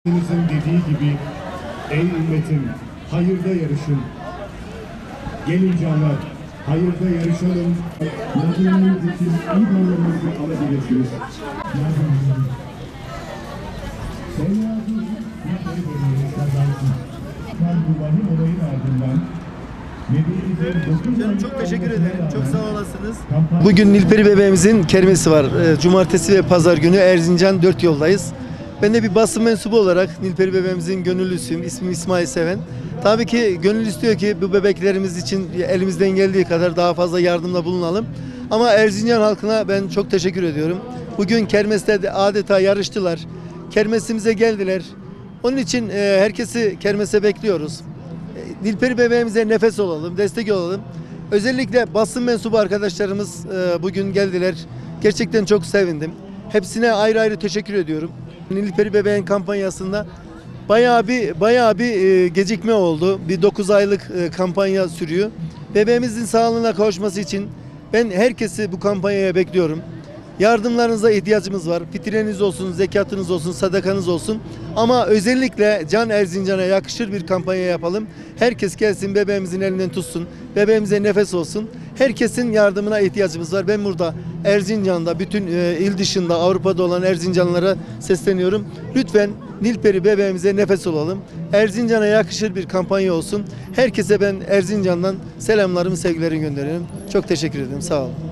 Bizim dediği gibi ey ümmetim hayırda yarışın. Gelin canlar hayırda yarışalım. Yardımlarınız için İBAN'larınızı alabilirsiniz. Seyyadın bir bölümünü kazansın. Bu vahim olayın ardından Canım çok teşekkür ederim. Çok sağ olasınız. Bugün Nilperi bebeğimizin kermesi var. Cumartesi ve pazar günü Erzincan 4 yoldayız. Ben de bir basın mensubu olarak Nilperi bebeğimizin gönüllüsüyüm. İsmim İsmail Seven. Tabii ki gönül istiyor ki bu bebeklerimiz için elimizden geldiği kadar daha fazla yardımda bulunalım. Ama Erzincan halkına ben çok teşekkür ediyorum. Bugün kermeste de adeta yarıştılar. Kermesimize geldiler. Onun için herkesi kermese bekliyoruz. Nilperi bebeğimize nefes olalım, destek olalım. Özellikle basın mensubu arkadaşlarımız bugün geldiler. Gerçekten çok sevindim. Hepsine ayrı ayrı teşekkür ediyorum. Nilperi bebeğin kampanyasında bayağı bir gecikme oldu. Bir 9 aylık kampanya sürüyor. Bebeğimizin sağlığına kavuşması için ben herkesi bu kampanyaya bekliyorum. Yardımlarınıza ihtiyacımız var. Fitreniz olsun, zekatınız olsun, sadakanız olsun. Ama özellikle Can Erzincan'a yakışır bir kampanya yapalım. Herkes gelsin, bebeğimizin elinden tutsun. Bebeğimize nefes olsun. Herkesin yardımına ihtiyacımız var. Ben burada Erzincan'da, bütün il dışında, Avrupa'da olan Erzincanlılara sesleniyorum. Lütfen Nilperi bebeğimize nefes olalım. Erzincan'a yakışır bir kampanya olsun. Herkese ben Erzincan'dan selamlarımı, sevgilerimi gönderiyorum. Çok teşekkür ederim. Sağ olun.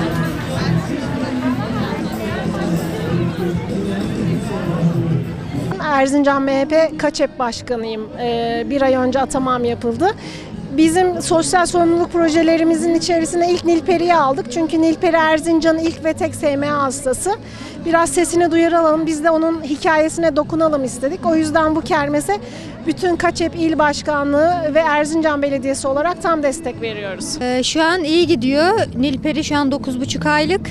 Erzincan MHP KÇEP Başkanıyım. Bir ay önce atamam yapıldı. Bizim sosyal sorumluluk projelerimizin içerisine ilk Nilperi'yi aldık. Çünkü Nilperi Erzincan'ın ilk ve tek SMA hastası. Biraz sesini duyuralım, biz de onun hikayesine dokunalım istedik. O yüzden bu kermese bütün KÇEP İl Başkanlığı ve Erzincan Belediyesi olarak tam destek veriyoruz. Şu an iyi gidiyor. Nilperi şu an 9,5 aylık.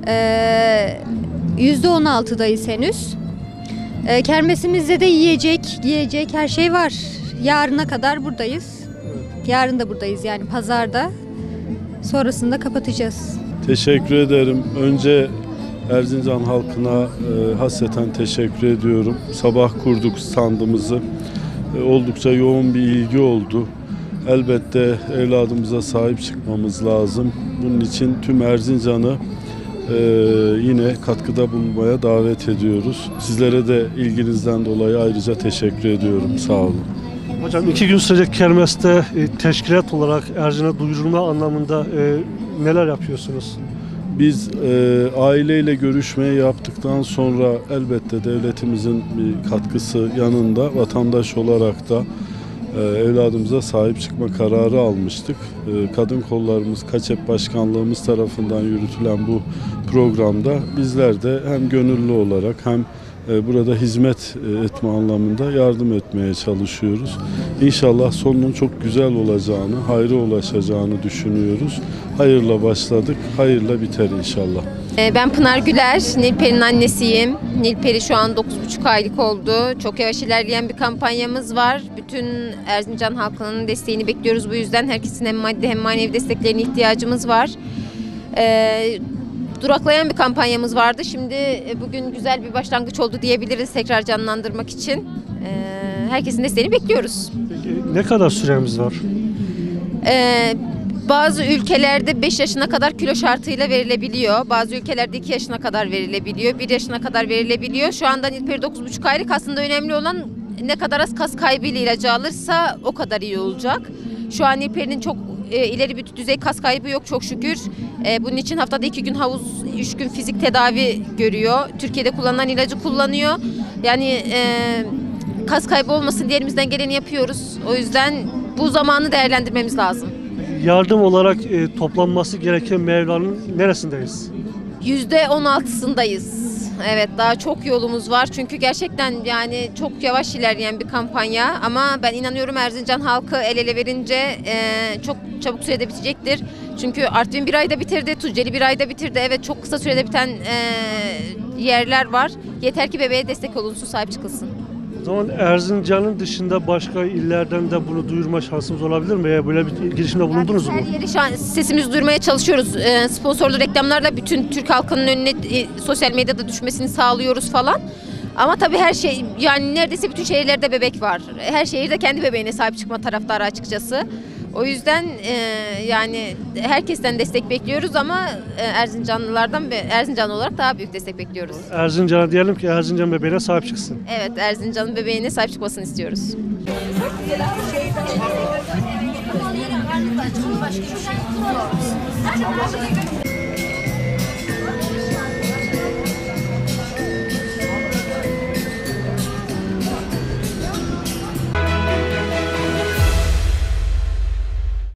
%16'dayız henüz. Kermesimizde de yiyecek, giyecek her şey var. Yarına kadar buradayız. Yarın da buradayız yani pazarda. Sonrasında kapatacağız. Teşekkür ederim. Önce Erzincan halkına hasreten teşekkür ediyorum. Sabah kurduk standımızı. Oldukça yoğun bir ilgi oldu. Elbette evladımıza sahip çıkmamız lazım. Bunun için tüm Erzincan'ı yine katkıda bulunmaya davet ediyoruz. Sizlere de ilginizden dolayı ayrıca teşekkür ediyorum. Sağ olun. Hocam 2 gün sürecek kermeste teşkilat olarak Erzincan'a duyurulma anlamında neler yapıyorsunuz? Biz aileyle görüşmeyi yaptıktan sonra elbette devletimizin bir katkısı yanında vatandaş olarak da evladımıza sahip çıkma kararı almıştık. Kadın kollarımız, KÇEP Başkanlığımız tarafından yürütülen bu programda bizler de hem gönüllü olarak hem burada hizmet etme anlamında yardım etmeye çalışıyoruz. İnşallah sonunun çok güzel olacağını, hayra ulaşacağını düşünüyoruz. Hayırla başladık, hayırla biter inşallah. Ben Pınar Güler, Nilperi'nin annesiyim. Nilperi şu an 9,5 aylık oldu. Çok yavaş ilerleyen bir kampanyamız var. Bütün Erzincan halkının desteğini bekliyoruz bu yüzden. Herkesin hem maddi hem manevi desteklerine ihtiyacımız var. Duraklayan bir kampanyamız vardı. Şimdi bugün güzel bir başlangıç oldu diyebiliriz tekrar canlandırmak için. Herkesin desteğini bekliyoruz. Peki ne kadar süremiz var? Bazı ülkelerde 5 yaşına kadar kilo şartıyla verilebiliyor. Bazı ülkelerde 2 yaşına kadar verilebiliyor. 1 yaşına kadar verilebiliyor. Şu anda Nilperi 9,5 aylık, aslında önemli olan ne kadar az kas kaybıyla ilacı alırsa o kadar iyi olacak. Şu an Nilperi'nin çok ileri bir düzey kas kaybı yok çok şükür. Bunun için haftada 2 gün havuz, 3 gün fizik tedavi görüyor. Türkiye'de kullanılan ilacı kullanıyor. Yani kas kaybı olmasın diye elimizden geleni yapıyoruz. O yüzden bu zamanı değerlendirmemiz lazım. Yardım olarak toplanması gereken meyvelerin neresindeyiz? %16'sındayız. Evet, daha çok yolumuz var. Çünkü gerçekten yani çok yavaş ilerleyen bir kampanya. Ama ben inanıyorum Erzincan halkı el ele verince çok çabuk sürede bitecektir. Çünkü Artvin bir ayda bitirdi, Tunceli bir ayda bitirdi. Evet, çok kısa sürede biten yerler var. Yeter ki bebeğe destek olunsun, sahip çıkılsın. O zaman Erzincan'ın dışında başka illerden de bunu duyurma şansımız olabilir mi? Böyle bir girişimde bulundunuz mu? Her yeri şu an sesimizi duyurmaya çalışıyoruz. Sponsorlu reklamlarla bütün Türk halkının önüne sosyal medyada düşmesini sağlıyoruz falan. Ama tabii her şey, yani neredeyse bütün şehirlerde bebek var. Her şehirde kendi bebeğine sahip çıkma taraftarı açıkçası. O yüzden yani herkesten destek bekliyoruz ama Erzincanlılardan ve Erzincan olarak daha büyük destek bekliyoruz. Erzincan'a diyelim ki Erzincan bebeğine sahip çıksın. Evet, Erzincan'ın bebeğine sahip çıkmasını istiyoruz.